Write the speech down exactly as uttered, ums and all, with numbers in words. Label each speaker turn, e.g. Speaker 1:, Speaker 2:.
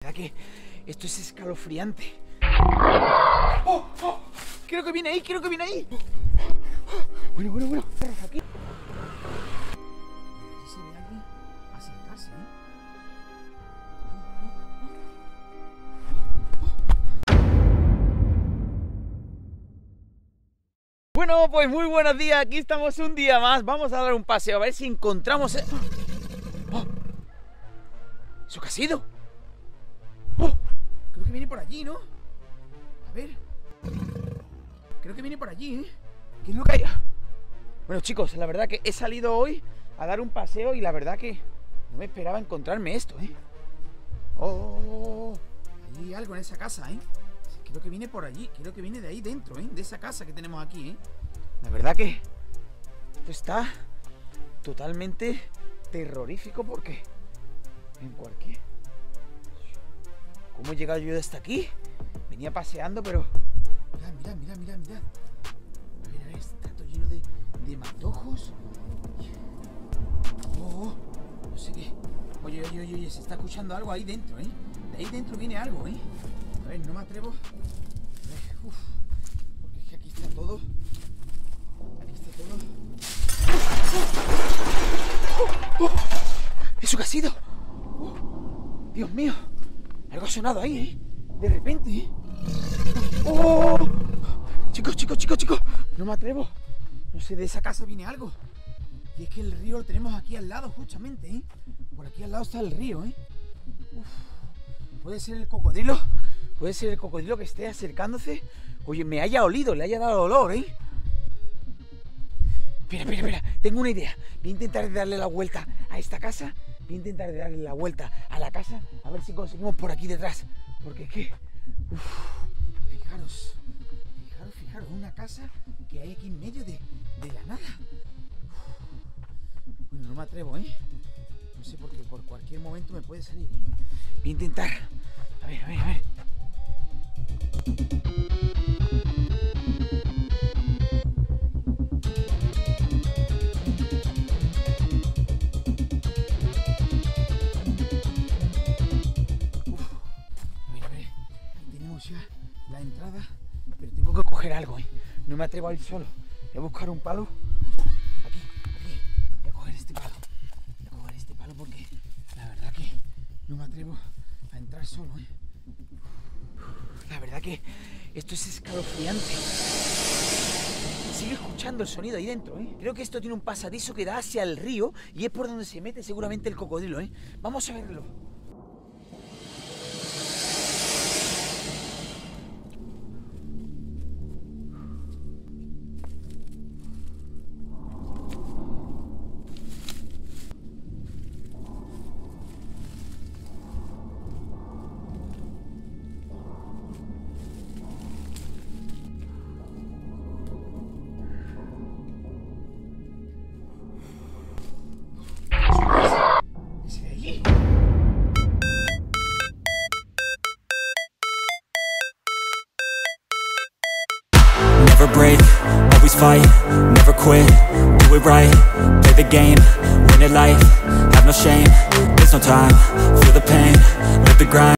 Speaker 1: verdad que esto es escalofriante. ¡Oh! ¡Oh! Creo que viene ahí, creo que viene ahí. Bueno, bueno, bueno. Aquí. Se ve alguien acercarse, ¿eh? Bueno, pues muy buenos días. Aquí estamos un día más. Vamos a dar un paseo a ver si encontramos... El... ¡Oh! ¿Eso qué ha sido? ¡Oh! Creo que viene por allí, ¿no? A ver. Creo que viene por allí, ¿eh? ¿Qué es lo que hay? Bueno, chicos, la verdad que he salido hoy a dar un paseo y la verdad que no me esperaba encontrarme esto, ¿eh? Oh, hay algo en esa casa, ¿eh? Creo que viene por allí, creo que viene de ahí dentro, ¿eh? De esa casa que tenemos aquí, ¿eh? La verdad que esto está totalmente terrorífico porque en cualquier... ¿Cómo he llegado yo hasta aquí? Venía paseando, pero... Mirad, mirad, mirad, mirad, mirad. A ver, a ver, está todo lleno de, de matojos. Oh, oh, no sé qué. Oye, oye, oye, oye, se está escuchando algo ahí dentro, ¿eh? De ahí dentro viene algo, ¿eh? A ver, no me atrevo. A ver, uf, porque es que aquí está todo. Aquí está todo. ¡Oh! ¡Oh! ¿Eso qué ha sido? ¡Oh! Dios mío. Algo ha sonado ahí, ¿eh? De repente, ¿eh? ¡Oh! Chicos, chicos, chicos, chicos. No me atrevo. No sé, de esa casa viene algo. Y es que el río lo tenemos aquí al lado, justamente, ¿eh? Por aquí al lado está el río, ¿eh? Uf. Puede ser el cocodrilo. Puede ser el cocodrilo que esté acercándose. Oye, me haya olido, le haya dado olor, ¿eh? Espera, espera, espera. Tengo una idea. Voy a intentar darle la vuelta a esta casa. Voy a intentar darle la vuelta a la casa. A ver si conseguimos por aquí detrás. Porque es que... Uf, fijaros. Fijaros, fijaros. Una casa que hay aquí en medio de, de la nada. Uf. Bueno, no me atrevo, ¿eh? No sé, porque por cualquier momento me puede salir, ¿eh? Voy a intentar. A ver, a ver, a ver. Uf. A ver, a ver. Ahí tenemos ya la entrada. Pero tengo que coger algo, ¿eh? No me atrevo a ir solo. Voy a buscar un palo. Aquí, aquí. Voy a coger este palo. Voy a coger este palo porque la verdad que no me atrevo a entrar solo, ¿eh? La verdad que esto es escalofriante. Sigue escuchando el sonido ahí dentro, ¿eh? Creo que esto tiene un pasadizo que da hacia el río y es por donde se mete seguramente el cocodrilo, ¿eh? Vamos a verlo.
Speaker 2: Never break, always fight, never quit, do it right, play the game, win it life, have no shame, there's no time, feel the pain, live the grind.